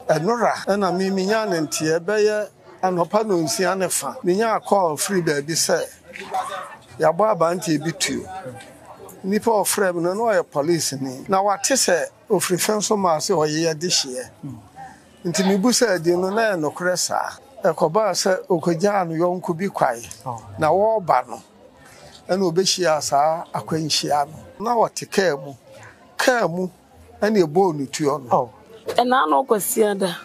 enora na minya ne ntie beye anopa no nsia ne fa minya call free baby say ya bo abanti ebitu nipa ofrem no no police ni na wate se ofri fenso ma se oye de hye nti mibu se di no na no kresa ekoba se okoja no yonku bi kwai na wo ba no na obehia saa akwanhia no na wote ka mu ana ebo onutuo no ena no kwasia da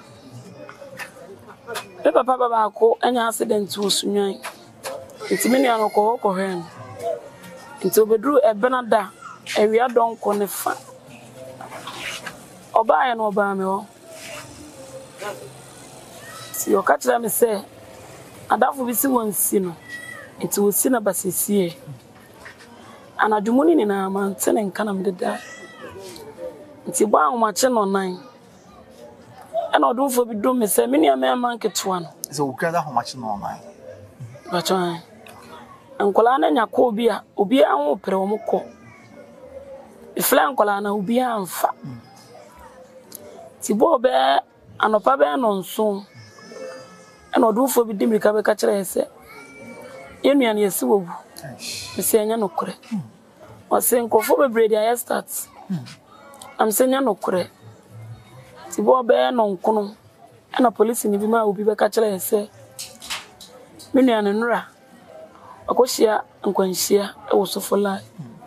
pe papa baba ko anya accident wo sunwan nti me nia no ko hwen nti obedru ebenada ewia don ko ne fa oba ya no oba me ho si o ka kira me se adafo bi si wonsi no nti wosi na basesie anadwumuni ni na ma ntene nka na mdeda nti ba ahoma no nan ana odumfo bi do me se me nia me man ketwa no so ukada ahoma no nan bacha ankola na nya ko obi anwo pre wo mko ifla ankola na obi anfa ti bo be anopa be no nso ana odumfo bi dimirika be ka kire se yenuan yesi wobu ese anya no kure o se nkofo bebre dia start am se nya no kure ti bo be no nkono ana police ni bi ma obi be ka kire se menuan nura akoshia nkwanhia e wo sofola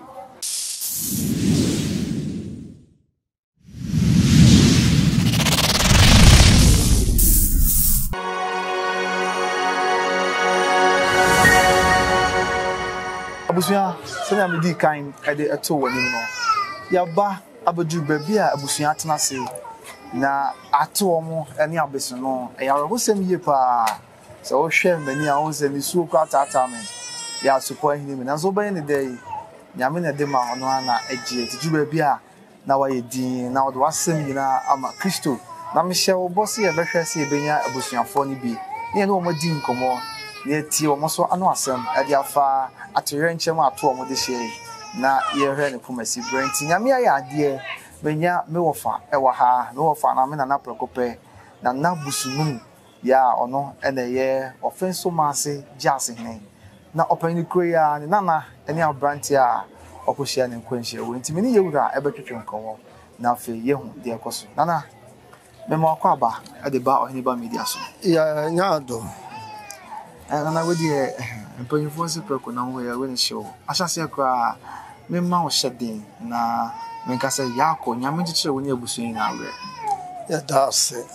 abusuya senya me di kan ede eto wani no ya ba abadu baby a abusuya atena se na ato omo ene abeso no ya rohosem ye pa so wo hwe mani a won se ni suo kwa tata me ya support hini me na so ban ne dey nyame na de ma ono ana agye tiju baby a na wa ye din na wo do asem nyina ama Kristo na me hye wo boss ye behwe se ebenya abusuafo ni bi ne no mo di nkomo ne ti wo mo so ano asem ade afa atorenchem ato wo de hye na ye hwe ne pomasi brent nyame ya ade benya me wofa e wa ha me wofa na me na prokope na na busumum ya ono ene ye offenso maase jase hene na opani kroya ne nana ene abranti a okohia ne nkwanhia wo ntimi ne yewura ebetwetwe nkowo na fe yehu de ekoso nana me ma kwa ba ade ba ohini ba media so ya nyado nana we de mpanyifo se preko na wo ya we ne show ahyase akra me ma wo hyeden na me nka se yakọ nyame gichire wo ne abusuyin na awe ya dase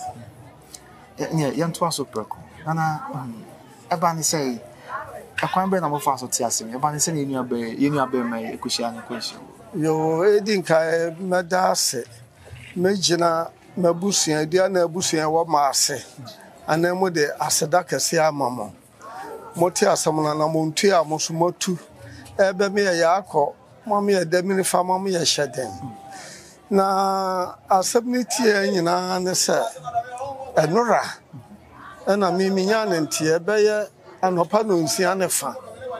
ya nto aso preko nana eba ni say akwan be na mo fa so ti asem eba ni say ni enu abe mai ekushia ne kwehia yo edin kai medase mejina mabusuya dia na abusuya wo maase anamo de aseda kese amamo moti asamna na montu a mosumatu ebe me ya akọ mama ya demini fa mama ya hyeden na asabniti nyina ne se enora na minya ne ntie beye anopa no nsia ne fa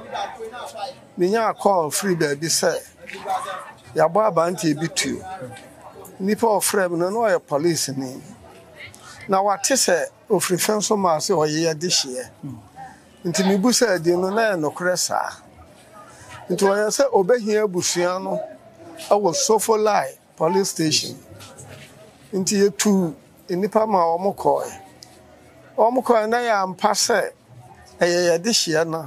minya call free baby say ya bo abanti ebitu nipa ofrem no no police ni na wate se ofri fenso ma se oye de hye nti mibu se di no na no kresa nti oye se obehia busua no awo Sofolai police station nti yetu nipa ma omukọ na ya mpa se eye de hye na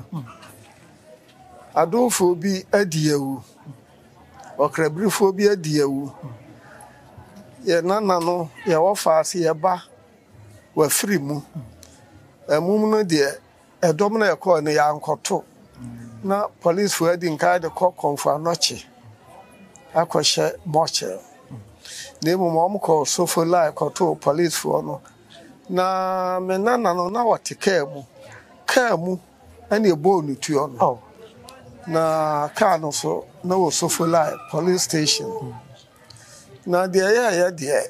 adofo bi adiewu okrabrifo bi adiewu ye nana no ye wo faase ye ba wa free mu emum no de edom na ekọ ne ya nkoto na police fo adi nka de kọ konfa noche akohye moche ne mu mo ko Sofolai koto police fo no na me nana no na woteka mu ani ebo onutuo no na car no so na wo Sofolai police station na de ya de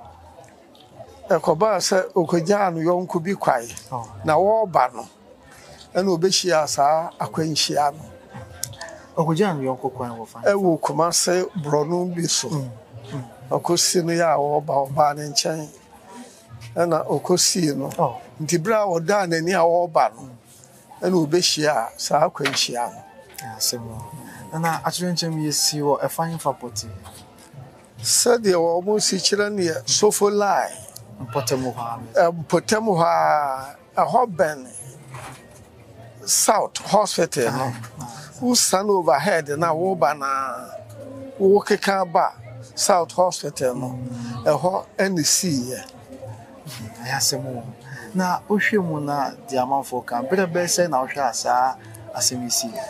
ekoba se okoja no yonku bi kwai na wo ba no ana obehia saa akwanhia no okoja no yonku kwai wo fa wo kuma se brono bi so akosi no ya wo ba ne nchen ɛna ɔkɔsii no nti berɛ a ɔdaa n'ani a wɔreba no ɛna ɔbɛhyia a saa akwanhyia no asɛm na akyerɛnkyɛm yɛsi wɔ ɛfa fa pɔte sɛdeɛ wɔn si kyerɛ no yɛ sofolai mpɔtam hɔ a ɛhɔ bɛn south hospital no wosan overhead na woba na wokeka ba south hospital no ɛhɔ ɛne siiɛ ayasɛm na wohwɛ mu na di amanfo kan bere bɛ sɛ na wohwɛ asa asɛm yi si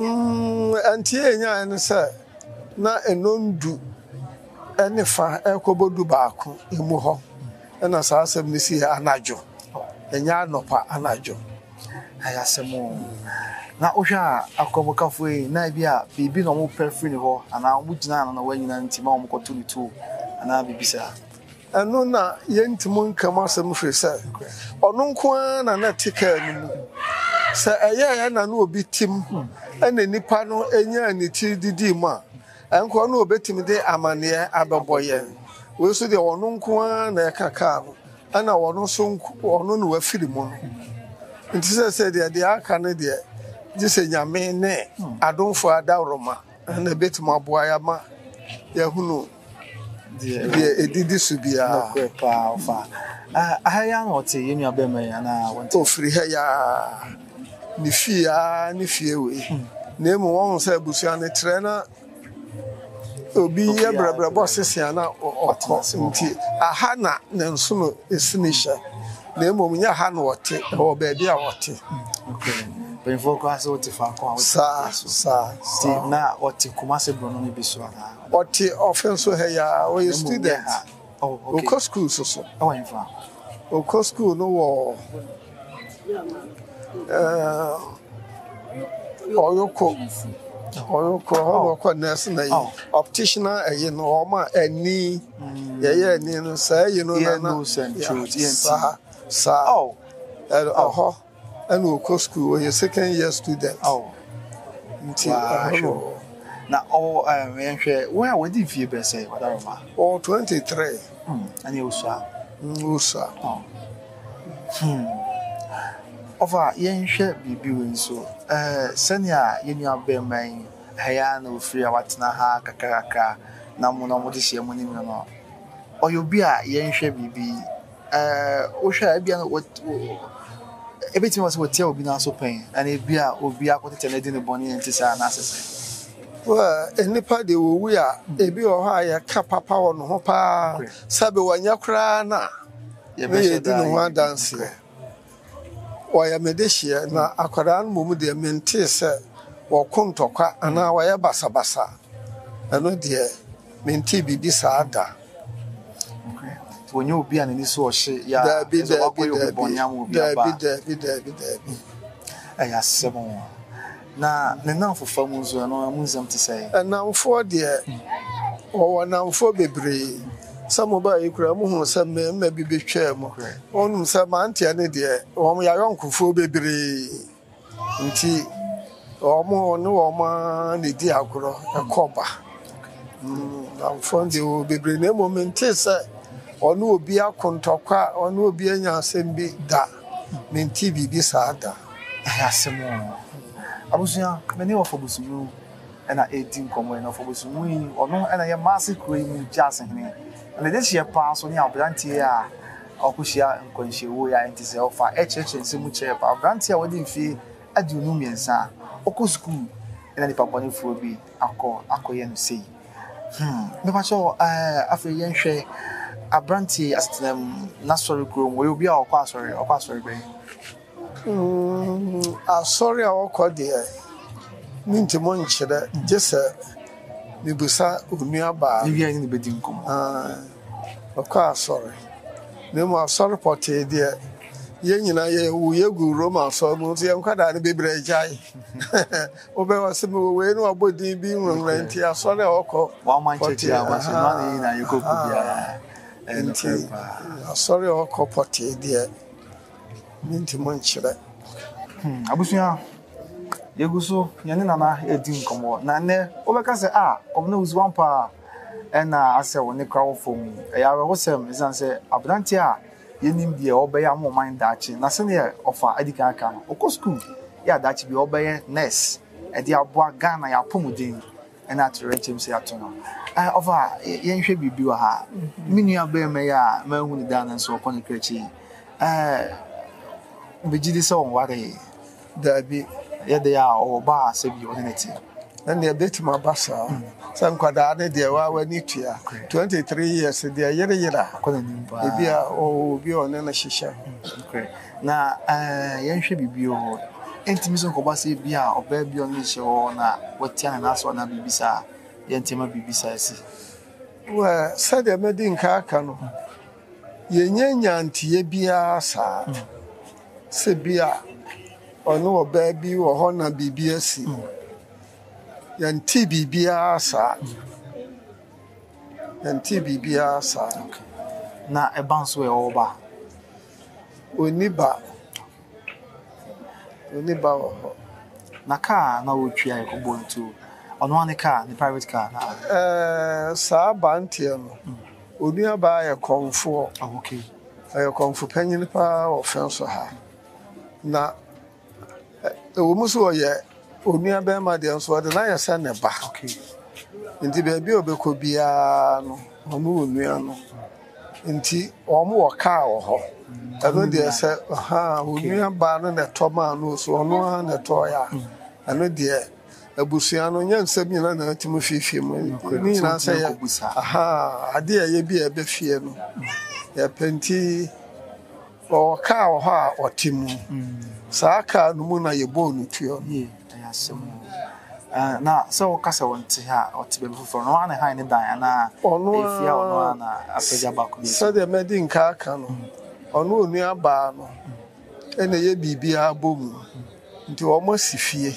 antie nya ne sɛ na enondu ɛne fa ɛkɔbɔdu baako emu hɔ ɛna saa asɛm ne si anadwo ɛnya anɔpa anadwo ayasɛm na wohwɛ a akɔbɔkafo yi na bi a bibi na ɔmo pɛ firi ne hɔ ana ɔmo gyina na wɔanyina nti ma ɔmo kɔto ne to ana bibi sa ɛno na yɛntimo nkam asɛm hwɛ sɛ ɔno nko ara na te kaa no mu sɛ ɛyɛ na no obi tim ɛna nipa no enya ne ti didi mu a ɛnko no obetimi de amaneɛ abɛbɔ yɛn wei so deɛ ɔno nko ara na ɛka kaa no ɛna ɔno so ɔno no wafiri mu no nti sɛ deɛ aka no deɛ gye sɛ nyame ne adomfo adaworoma ɛna betimi aboa yɛ ma yɛhunu deɛ edidi so biara pa fa ahaya na ɔte yɛ nua bɛma yɛ na wɔnte ofiri ha ya ne fie wei na emu wɔn sɛ abusua ne trɛ na obi yɛ brɛbrɛbɔ sesia na ɔkɔ nti aha na ne nso no esi ne hyɛ na emu nyɛ aha na ɔte ɛwɔ baabi a ɔte bɛnfo kɔ ase ɔte fa kɔ saa na ɔte kumase bro no bi so ana ɔte ɔfɛn so ha ya ɔyɛ student ɔkɔ school so ɛwɔ nfa ɔkɔ school no wɔ ɔyɔkɔ ɔkɔ nurse na yi optician ɛyi no ɔma ani yɛyɛ ani no saa yi no na saa ɔhɔ ɛna ɔkɔ school ɔyɛ second year student nti na yɛnhwɛ wɔn a wɔdi fie bɛ sɛ wadaroma 23 ɛne usua ɔfa yɛnhwɛ biribi wɔ nso sɛnea yɛnua bɛrima yi ɛyɛ na ofiri a watena ha kakrakra na mo na ɔmo de hyia mu ne mu no ɔyɛ obi a yɛnhwɛ biribi wohwɛ a ebia no ebetumi wɔ sɛ wɔtia obi na so pɛn ɛna ebi a obi akɔtete na di ne bɔne nti saa na asese nipa de wowu a ebi wɔ hɔ a yɛka papa wɔ no ho paa sɛbe wɔnyɛ koraa na yɛdi ne ho adanseɛ wɔyɛ medehyeɛ na akwadaa no mmom deɛ mentee sɛ wɔko ntɔkwa anaa wɔyɛ basabasa ɛno deɛ mentee biribi saa da wɔnyɛ obi a n'ani so ɔhye daabi ɛyɛ asɛm na ne namfofa mu nso ɛno mu nsɛm te sɛ ɛnamfoɔ deɛ wɔwɔ namfoɔ bebree sɛ moba yi kura mu hu sɛ mmarima bi betwaa mu ɔnum sɛ manteɛ ne deɛ wɔn yɛayɔnkofoɔ bebree nti wɔn ne wɔn ne di agorɔ ɛkɔba namfoɔ deɛ wɔ bebree na mmom mente sɛ ɔne obi akontɔkwa ɔne obi anya asɛm bi da mente biribi saa da ɛyɛ asɛm abusua mene wɔ fɔbusumu ɛna ɛdi nkɔmmɔ ɛna fɔbusumu yi ɔno ɛna yɛ maase kuro yi mu gya asehene ɛna de hyɛ paa so ne aberanteɛ a ɔkɔhyia nkwanhyiawo yɛ nti sɛ ɔfa ɛkyerɛkyerɛ nsɛm kyerɛ paa aberanteɛ a wɔde mfie aduonu mmiɛnsa ɔkɔ sukuu ɛna nipa bɔnefoɔ bi akɔyɛ no sei mepakyɛ afei yɛnhwɛ aberanteɛ asetenam n'asɔre kurom wɔyɛ obi a ɔkɔ asɔre bɛn asɔre a wɔkɔ deɛ mentimo nkyerɛ gye sɛ mebusa onua baa ne wiɛ ne bɛdi nkɔmmɔ ɔkɔ asɔre na mu asɔre pɔtee deɛ yɛn nyinaa yɛgu roma asɔre mu nso yɛnkwadaa no bebree gyae wobɛwɔ sɛ mewɔwei ne wabɔ din bi nwurawura nti asɔre a wɔkɔ nti asɔre a wɔkɔ pɔtee deɛ mentimo nkyerɛ abusua yɛgu so yɛne nana ɛdi nkɔmmɔ na nnɛ wobɛka sɛ ɔmna wusiwan paa ɛna asɛ wo ne kora wo fam ɛyɛ awerɛhosɛm ɛsiane sɛ aberante a yenim de obey am mind dachi na se ne ofa adika aka no okọ school ya dachi bi obey nurse e de aboa Ghana ya pomudin e na to renchem se ato no ofa yenhwe bibi wa ha minua be me ya ma hu ni dan so okọ ne krechi begidi se on ware da bi ya de ya oba se bi odineti na ne betima basa san kwada ne de wa wani tua 23 years de yere akọ na nimba ebi a obi one na hihye na yenhwe bibi o entimi so ko ba se bi a oba bi on hye o na watia na so na bibisa yentima bibisa si wa sade medin ka aka no yenyanya ntie bia sa se bia ono oba bi wo ho na bibia si yanti bibia sa yanti bibia sa na e banso e oba oniba wo na car na wotwa e ko bontu ono ane car ni private car na sa bantie no onua ba ye konfo okay ye konfo panyin pa offense ha na wo muso ye onua ba ma de nso de na ye se ne ba okay nti be obekọ bia no ono onua no nti omo wo car wo ho eno de se onua ba no ne toma no so ono na to ya eno de abusua no nyansam nyina na timo fifie mu ni na se ya ade ye bi e be fie no ya penti o car wo ha otimu sa car no mu na ye bo no tuo ya semu na so kasa wonte ha otibe before no ane ha ni dan na efia ono na apeja baku bi so de medin ka aka no ono onua ba no ene ye bibia bomu nti o mo sifie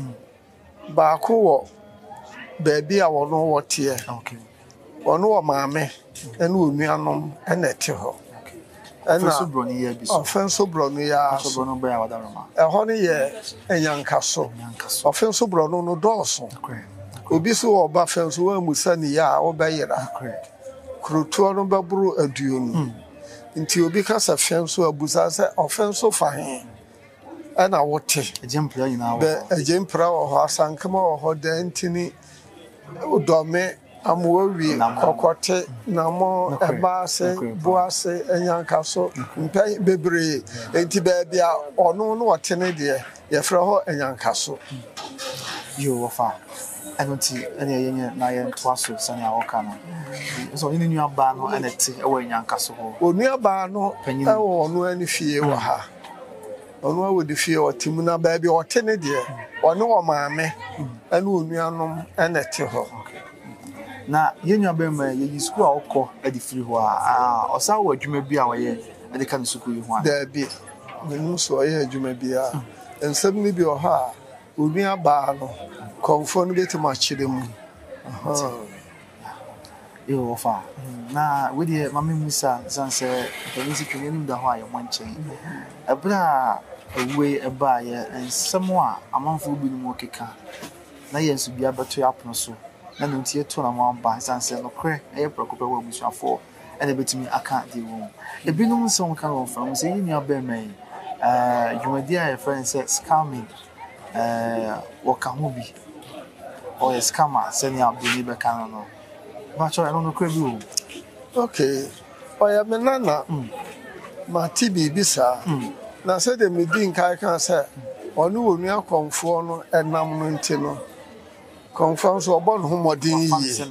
ba ko wo baabi a wono wote okay ono wo maame ene onua nom ene te ho ena so broni ye bi so offense broni ya so brono ba ya wadaroma ho ne ye enyankaso offense brono no dooso obi so oba offense wa musa ni ya obeyira kruto no baburu aduonu nti obi kasa offense abusa se offense fa he ana wote ejempra ina wo be ejempra wo asankama wo de ntini udome amwowi kokote namo ebase boase enyankaso mpai bebre enti baabi a ono no wotene de ye fra ho enyankaso yo wofa anoti ene yenye na ye ntwaso sane awoka no so ni nua ba no anete e wo enyankaso ho onua ba no e wo no ani fie wo ha ono awo de fie otimu na baabi otene de ono wo maame ene onua nom enete ho na yenua be ma ye school a okọ edi free ho a osa wo adwuma bi a woye edi kan school yi ho a da bi nenu so ye adwuma bi a ensem ni bi o ha onua ba no konfo no betima chire mu yo ofa na we de mama musa sanse polisi kwenye da ho a ye monchen ebra ewe eba ye ensem a amanfo bi no mo keka na ye nsu bi abeto apono so na ntie to na mo ba sanse no kre eye prokope wa busuafo ene betimi aka de wo ebinom nso kan wo from say ni abema dwumadi a friend say scamming wo ka ho bi o scammer say ni abuni be kan no ba cho eno no kre bi wo okay oya menana ma tibi bisa na say de medin kai kan say onu onua konfo no enam no nti no conference obon homodin yi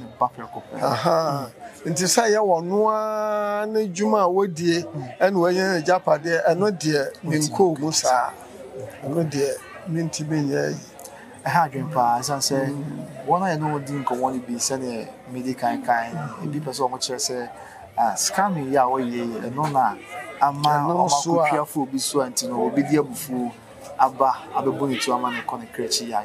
nti say ya wono a na djuma wodie ene wenye japade eno de nko mu sa eno de minti benye ha dwempa sanse wona ye no din ko woni bi se ne medical kan bi person mo chere se scamming ya wo ye eno na ama o makopia fu obi so anti no obi di abufu aba abeboni tu ama ne kone krechi ya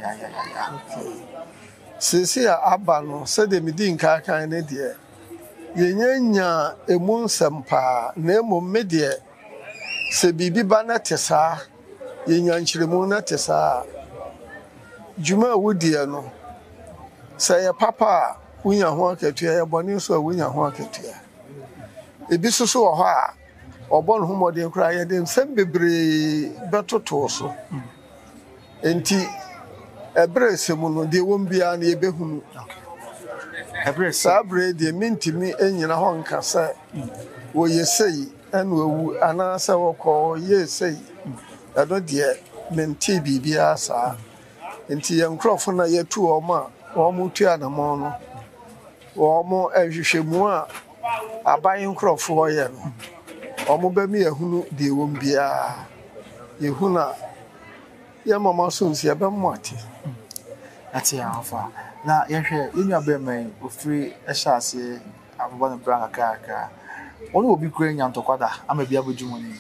sisi aba no se de medin ka kan ne de yenyanya emu nsempa na emu medie se bibi ba na tesa yenyanchiremu na tesa juma wudie no se ye papa wunya ho akatua ye boni so wunya ho akatua ebi soso wo ho a ɔbɔ no ho mmɔden koraa yɛde nsɛm bebree bɛtoto so enti ɛberɛ sɛ mu no deɛ wɔm biara na yɛbɛhunu saa berɛ deɛ mentimi anyina hɔ nka sɛ wɔyɛ sei ɛna wawu anaasɛ wɔkɔ yɛ sei ɛno deɛ mente biribiara saa nti yɛn nkurɔfo na yɛtu wɔn a wɔn tu anamɔ no wɔn nhwehwɛmu a aban nkurɔfoɔ yɛ no wɔn bɛmi yɛhunu deɛ wɔm biara yɛhunu a yɛn mama so nsi ɛbɛmo ate ate afa na yɛhwɛ yɛnua bɛmɛ ofiri ɛhyɛ aseɛ abobɔ no bra kakaka wɔn obi kura nyantɔkwada ama bi abodwuma ni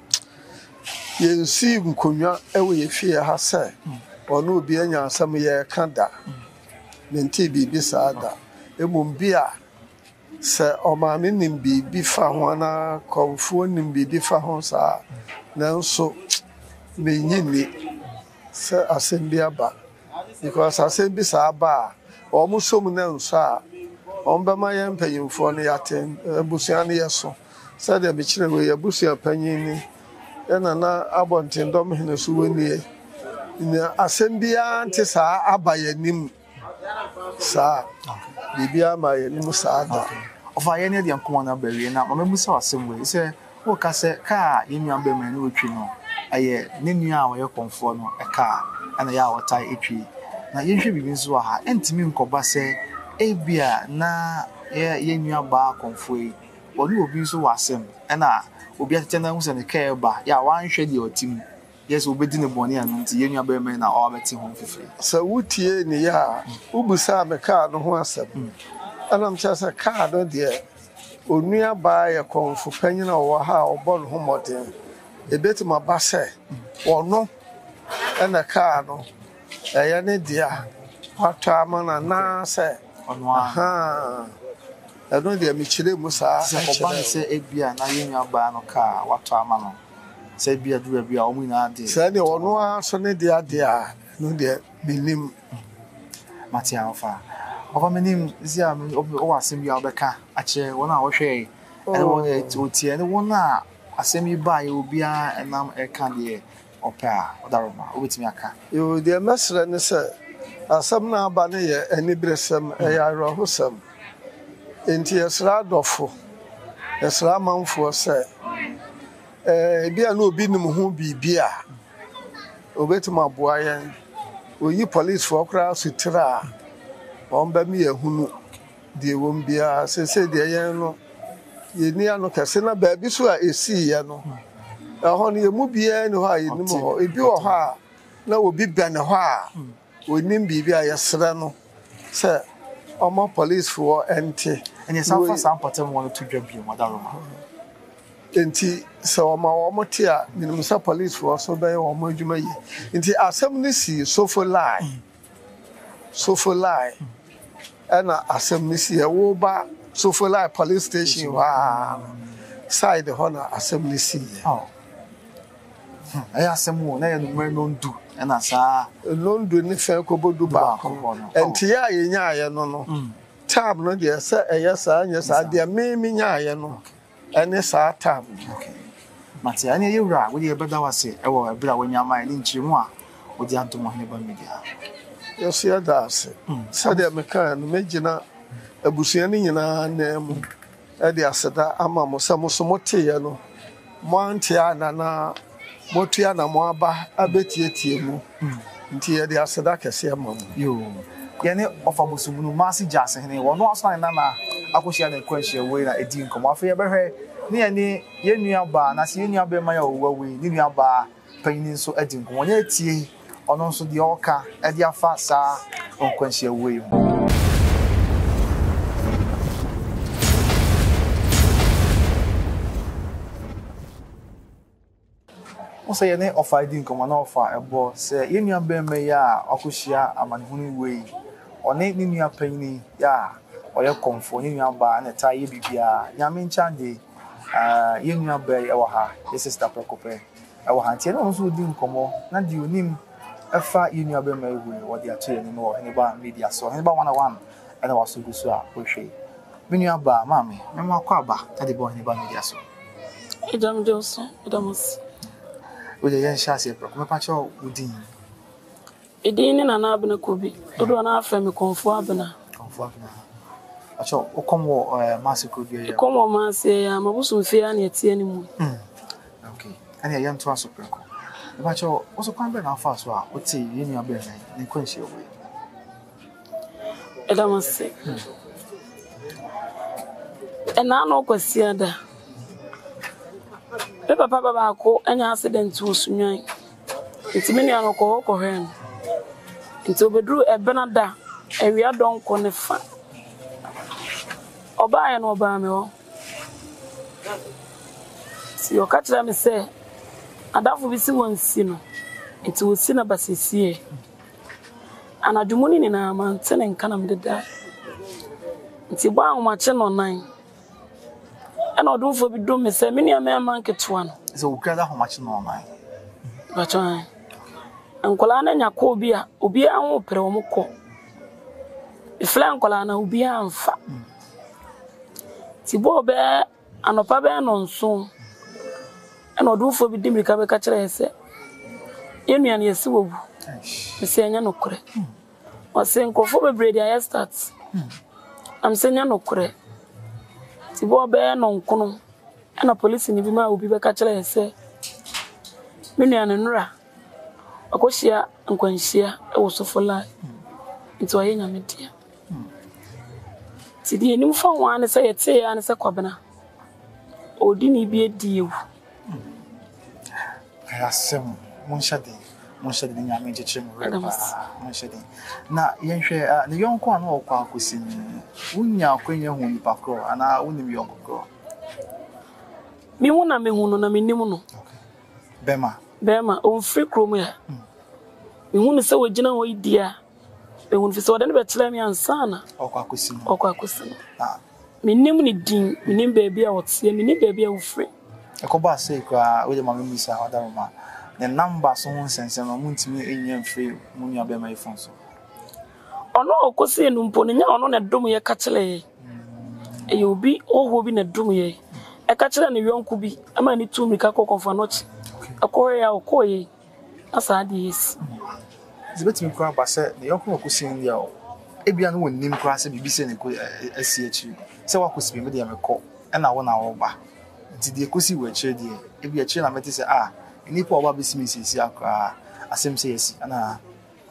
yɛnsi nkonnwa ɛwɔ yɛfie ha sɛ ɔno obi anya asɛm yɛka da mente biribi saa da mmom bi a sɛ ɔmaame nim biribi fa ho anaa kɔmfoɔ nim biribi fa ho saa nanso menyi ni sɛ asɛm bi aba because asɛm bi saa aba a ɔmo som na nso a ɔmo bɛma yɛn mpanyimfoɔ no yɛate abusua no yɛ so sɛdeɛ mekyerɛ wɔ yɛ abusua panyin ni ɛna na abɔntendɔm hene so wɔnie na asɛm biara nte saa aba yɛnim saa biribi ama yɛnim saa da ɔfa yɛn ne deɛ nkɔmɔ na bɛwie na mama mu sɛ asɛm wɔ sɛ woka sɛ kaa yɛnua bɛmɛ ne wɔtwi no ɛyɛ ne nua a wɔyɛ kɔmfoɔ no ɛkaa ɛna yɛ a wɔtae ɛtwi na yɛnhwɛ biribi nso wɔ ha ɛntumi nkɔba sɛ ebia na yɛnua baa kɔmfoɔ yi wɔne obi nso wɔ asɛm ɛna obi atete na ho sɛ ne kaa ba yɛ a wanhwɛ deɛ ɔte mu yɛ sɛ wobɛdi ne bɔne ano nti yɛnua bɛmɛ na ɔwabɛte ho fifiri sɛ wotie ne yɛ a wobusaa me kaa no ho asɛm ɛnam kyerɛ sɛ kaa no deɛ onua baa yɛ kɔmfo panyin a ɔwɔ ha a ɔbɔ ne ho mmɔden ɛbɛtumi aba sɛ ɔno ɛna kaa no ɛyɛ ne deɛ watɔ ama no anaasɛ ɛno deɛ mekyerɛ mu saa sɛ ɔba ne sɛ ebia na yɛnua baa no kaa watɔ ama no sɛ ebia dura bia ɔmo nyinaa de sɛ deɛ ɔno ara so ne deɛ adeɛ a no deɛ menim mate afa ɔfa menim zi a ɔwɔ asɛm bi a ɔbɛka akyerɛ wɔn a wɔhwɛ ɛne wɔn otie ne wɔn a asɛm yi baa yɛ obiara ɛnam ɛka deɛ ɔpɛ a ɔdaroma wobɛtumi aka yo deɛ mɛsrɛ ne sɛ asɛm no aba ne yɛ aniberesɛm ɛyɛ awerɛhosɛm enti yɛsrɛ adɔfo yɛsrɛ amanfoɔ sɛ ebia na obi nim ho biribi a obɛtumi aboa yɛn oyi policefoɔ koraa sotire a wɔn bɛmi yɛhunu deɛ wɔn biara sɛ deɛ yɛn no yɛni ano kɛse na baabi so a ɛsiiɛ no ɛhɔ no yɛmu biara ne hɔ a yɛnim hɔ ebi wɔ hɔ a na obi bɛne hɔ a onim biribi a yɛsrɛ no sɛ ɔma policefoɔ ɛnte ɛne sa fa sa mpɔtam wɔn to dwa bio madaroma enti sɛ ɔma wɔn te a menim sɛ policefoɔ so bɛyɛ wɔn adwuma yi nti asɛm no si sofo lie ɛna asɛm no si ɛwo ba sofo lie police station hɔ a side hɔ na asɛm no si ɛyɛ asɛm wɔ na yɛ numero nondu ɛna saa nondu ne fɛn kɔbɔdu baako enti yɛ a yɛnyaayɛ no tab no deɛ sɛ ɛyɛ saa nyɛ saa deɛ meme nyaayɛ no ɛne saa tab mate ɛne yɛwura wode yɛbɛda wase ɛwɔ ɛberɛ a wanyama ɛne nkyerɛmu a wode antom ɔhene ba media yɛso yɛda ase sɛdeɛ mekaa no mɛgyina abusua no nyinaa nan mu ɛde aseda ama mo sɛ mo so moteeɛ no moante anana motua na mo aba abɛtietie mu nti yɛde aseda kɛseɛ ma mo yɛne ɔfa bosomu no maase gya ase hene wɔno asona ne nana akɔhyia ne kwanhyia wei na ɛdi nkɔmmɔ afei yɛbɛhwɛ ne yɛne yɛnnua baa na sɛ yɛnnua bɛma yɛ ɔwuwa wei ne nua baa panyini nso adi nkɔmmɔ nyɛ atie ɔno nso deɛ ɔka ɛde afa saa nkwanhyia wei mu Osa yene ofa di nkɔmɔ na ofa ɛbɔ sɛ yɛnua bɛmɛ yi a ɔkɔhyia amanehunu wei ɔne ne nua panyin ya ɔyɛ kɔmfo ne nua baa na ta yɛ bibia nyame nkyɛn de yɛnua bɛɛ ɛwɔ ha yɛ sister prokopɛ ɛwɔ ha ntia na ɔno nso di nkɔmɔ na di onim ɛfa yɛnua bɛmɛ yi wei wɔde ato yɛn no wɔ Heniba media so Heniba 101 ɛna waso gu so a wɔhwɛ menua baa maame mɛma akɔ aba na de bɔ Heniba media so Idam Johnson, Idamus. With the young chassis, Procomacho Udin. Idin and Abena Kubi, Udwana Femi Conforabena. Conforabena. I shall come or Massacre be a common man say, I'm a bosom fair and yet anymore. Okay, and a young transfer. But you also come back and fast. What say you in your business and quench your way? Idamus say. And I know Quasiada. Papa ko anya accident to sunyan. Nti me nua no ko hen. Nti obedru ebenada ewia don ko ne fa. Oba ya no oba me ho. Si o ka kira me se adafo bi si wonsi no. Nti wosi na basesie. Anadwumuni ni na man tene nka na mdeda. Nti ba ahoma no nan. Ana odun fo bi do me se me nua me man ketwa no. So we gather how much no man. But Ankola na nya ko bi a obi anwo pere wo mko. Ifla ankola na obi anfa. Ti bo be anopa be no nso. Ana odun fo bi dimrika be ka kire se. Yenua na yesi wobu. Me se anya no kore. O se nkofo bebre dia start. Am se nya no kore. Ti bo be no nkono. Ana police ni bi ma obi be ka kire se. Menua ne nura. Akoshia nkwanhia e wo sofola. Nti oye nyamedia. Ti di enim fa wan se yete ya ne se kwabena. Odi ni bi edi ewu. Ayasem monshade nyame jeche mo repa monshade. Na yenhwe ne yonko an okwa akosi ni. Unya akwanya hu ni pakro ana unim yonko kro. Mi hu na me hu no na me nim no. Bema on free chrome ya. Mi hu ne se wagina ho idia. Me hu fi se wada ne betela mi ansana. Okwa akosi. Ah. Me nim ni din, me nim baby a wotie, me nim baby a wo free. Ekoba say kwa we de mama misa oda mama. The number so won sense no muntimi enyam free munya be my phone so. Ono okosi enu mpo ne nya ono na dom ye ka kire. E obi oho bi na dom ye. E ka kire ne yonku bi ama ni tu mika kokonfa nochi. Akoye ya okoye asa adi yes. Zibeti mi kwa ba se ne yonku okosi ndia o. Ebia no wonnim kwa se bibi se ne ko asi achi. Se wakosi bi me de amekọ e na wo na wo ba. Nti de kosi we kire de ebia kire na meti se nipa oba besimi sisi akra asem se yesi ana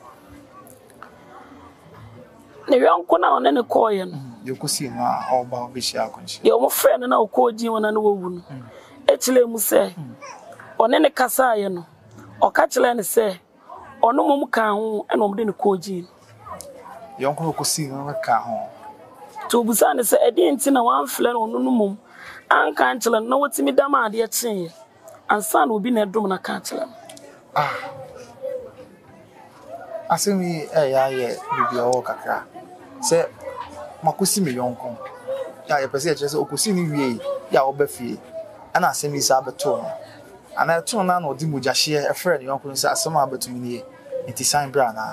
ne yonku na one ne koye no. De kosi na oba obeshi akonchi. De omo friend na okoji wona na wowu no. Echile mu se one ne kasa ye no. Oka kire ne se ono mom ka ho e na omde ne koji. Yonko kosi na ka ho. To busa ne se edi nti na wan fle no no mom. Anka kire na wotimi dama ade kyen. Ansan obi na dum na ka kire. Asemi ya bibi o kakra. Se makosi me yonko. Ya ye pese kire se okosi ni wie ya obafie. Ana asemi sa beto. Ana to na no di mujahye e friend yonko se asema betumi ni enti sign bra na.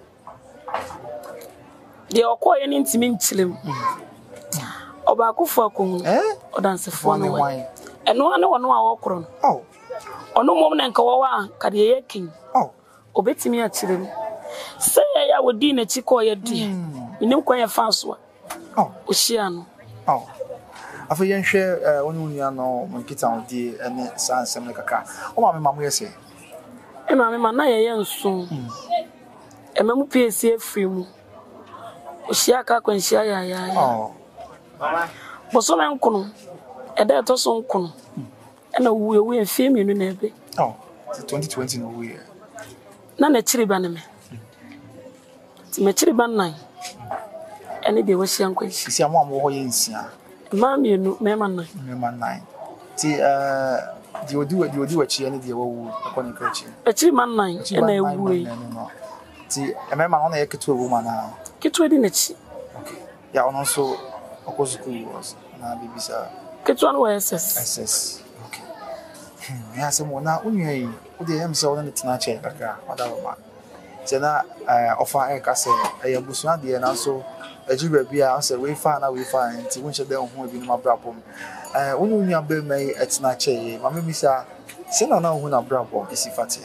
De okoye ni ntimi nchilem. Oba akufo akon. Odansefo no we. Eno ane wono a wokro no. Ono mom na nka wowa ka de ye kin. Obetimi a chirem. Se ya wodi na chiko ye die. Minim kwa ye fanso. Ohia no. Afa yenhwe wonu nua no monkita odi ene sansem ne kaka. O ma me mamu yese. E ma me ma na ye nso. E ma mu pesi afiri mu. Ohia ka kwanhia ya. Boso me nkono. E da to so nkono. E na wuwe enfie mienu na ebe. 2020 no we. Na na chiri ba ne me. Ti me chiri ba nan. Ene de wo hia nkwanhia. Isi amu amu ho ye nsia. Ma mienu me ma nan. Ti di odi wachi ene de wo akoni krachi. E chiri ma nan e na ewuwe. Ti e me ma no na ye ketu wo ma na. Ketu edi na chi. Okay. Ya ono so okozuku was na bibisa. Ketu anu SS. Okay. Ya se mo na unye odi em se wona tina che kaka adawoma. Tena ofa e ka se e yabusu ade na so ajiba bia se we fa nti won hye de ho bi no mabrapom Unu nya be mai etina che mama misa se na hu na brabo esi fate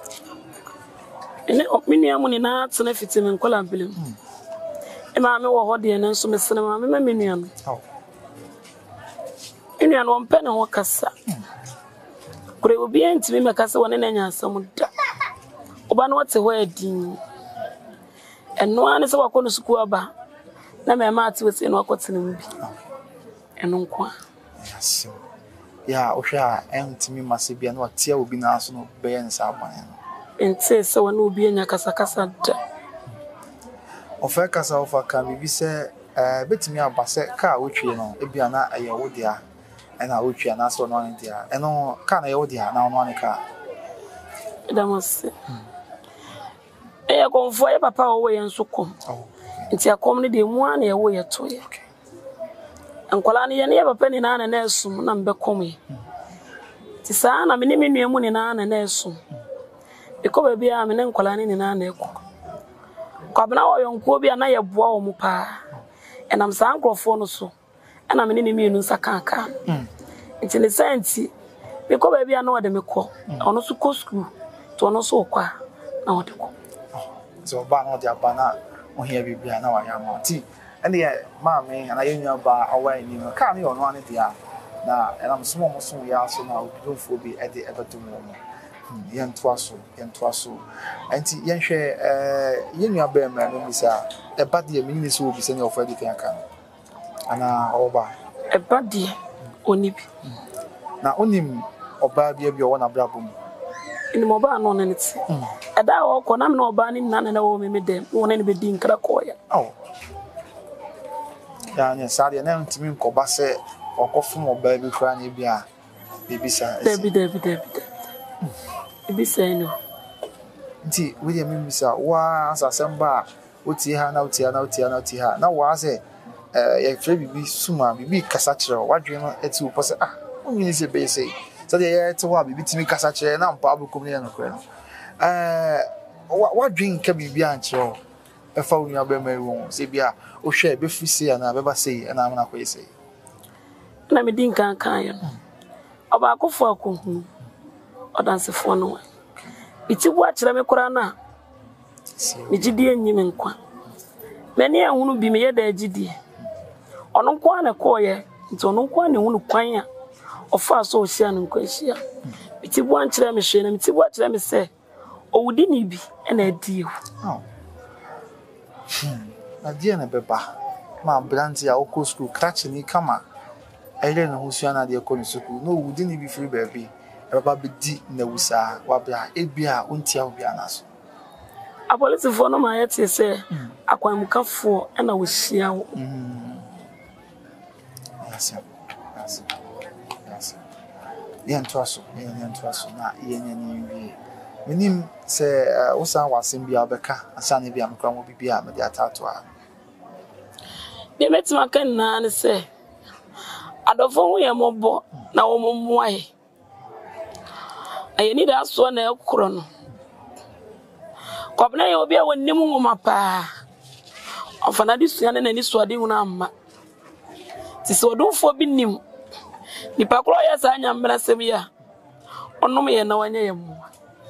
ene opini amu ni na tena fiti me nkola bilim e ma me wo ho de ne nso me sene ma me ma me nua no enu no mpe ne ho kasa kure obi entimi me kasa woni na nya asam da oba no wote ho adin eno ane se wakọ no suku aba na me ma ati wese no akọtene mu bi eno nko yes ya ohwa entimi masebia na watia obi na aso no be yen sa aban no ente se wona obi enya kasa kasa da ofa kasa ofa ka bibi se betimi abase ka wotwe no ebia na aye wodia ena wotwe na so no ane dia eno ka na ye wodia na ono ane ka damase konfo ye papa wo ye nso kom nti akom ne de mu ana ye wo ye to ye ankola ne ye ne papa ni na na esum na mbe kom ye ti sa na me ne menua mu ni na na esum iko ba bia me ne nkola ne ni na eko kwabna wo yonko bia na ye boa wo mu pa enam sa ankrofo no so ana me ne mienu nsaka aka nti ne senti iko ba bia na wo de me ko ono so ko school to ono so kwa na wo de ko so ba no dia ba na ohia bibia na wa ya ma ti ene ma me na ye nua ba awa ni no ka ne ono ane dia na enam so mo so ya so na obidofo bi e de ebetum mo yen twaso enti yen hwe ye nua ba ma no bisa e ba de me ni so obi se ne ofa di kan kan ana oba e ba de oni bi na onim oba bia bi o na brabom ni mo ba no ne ti ada wo ko na me no oba ni na na wo me dem wo ne be di nkra ko ya ya nya sade na ntimi nkoba se okofum oba bi kra na bia bibisa debi bibisa no nti we dey mimisa wa asasamba oti ha na wa se ye fre bibi suma bibi kasa kire wadwe no eti wo pose onyi se be se so de ye to wa bibi timi kasa kire na mpa abukom ne no kre no wadwe nka bibi anche e fa onyu abema ewo se bia o hwe be fisi ana be ba sei na amna ko yesi na me din kan yo oba akofo akohu odansefo no itibu akire me kora na me gidie nyime nkwa mani ehunu bi me yeda agidie ono nkwa na koye nti ono nkwa na ehunu kwan a ofa so ohia no nkwa hia itibu ankire me hwe na itibu akire me se owudi ni bi na adie adie na beba ma branti a oko school catch ni kama ele no husua na de ko ni school no owudi ni bi free baby baba be di na wusa wa bia ebia ontia obi anaso apolitifo no ma yete se akwamukafo na wo hia wo yes yen twaso na yen wi minim se usan wasim bia beka asane bia mkra mo bibia me de atato a be metima kan na ne se adofo hu ye mobo na wo momoae ayeni da so na ekro no kwabna ye obi a wonnim nwoma pa ofana di sua ne nani so ade hu na amma ti so odufo bi nim nipa kro ya sa anya mbra sem ya onom ye na wanya ye mo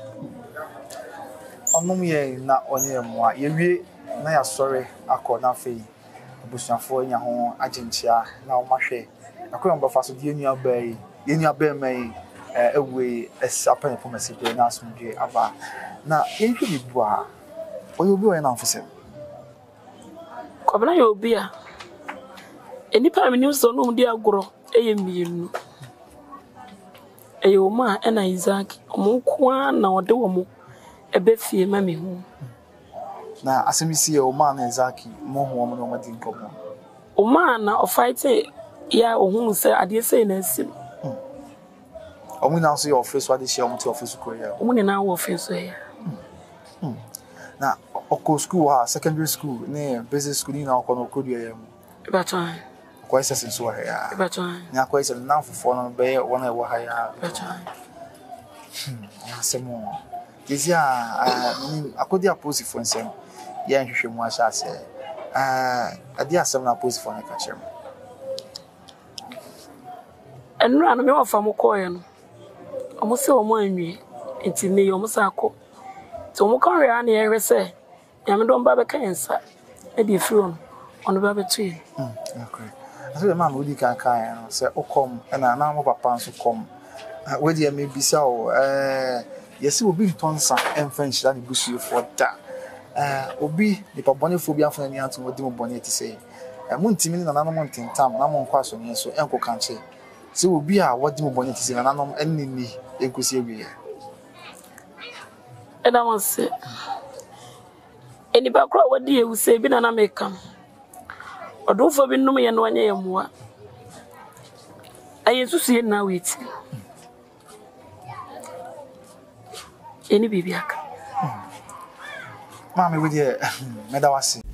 onom ye na onye mo ye wie na ya sori akona fei busuafo nya ho agentia na o mahwe akoyo mbafa so die nua ba mai ewe esapen po message na asumdwe aba na yenhwe bibua oyo bi o na mfose kwabna ye obi a enipa meni so no ndi agoro eye mienu eyo ma na Isaac omunkwa na ode wo mu ebe fie ma me hu na asemisi ye o ma na Isaac mo ho mo no madi nkomo o ma na o fight ya ohun se ade se na asim omu na so your face what is your office ko ya omu ni na wo face ya na oko school ha secondary school ne basic school ni na oko no ko ya mu baton kwa isa sin so ha ya baton na kwa isa na fofo no be wona e wo ha ya baton ya semo dizia akodi aposi fo nsem ya nhwehwe mu asha se adi asem na aposi fo na ka chem And run me off from a coin. Almost so one me, it's in the Omosako. So, Mokari, I say, Yamadon Baba cancer, maybe a film on the Baba tree. Okay. I said, the man would can say, oh, come, and I now over pants to come. Where you may be so, yes, it will be Tonsa and French that bush you for that. Obi, the Paboniphobia for any answer what do Bonnet to say. And one timid and another mountain town, and I'm on question, so Uncle can't say. So will be what do Bonnet to say, and I'm enemy, you could see. And I want to say, any background, what dear will say, been an American. Or do for being no me and 1 year more. I used to see it now, it's any baby. Mammy, with you, Medawasi.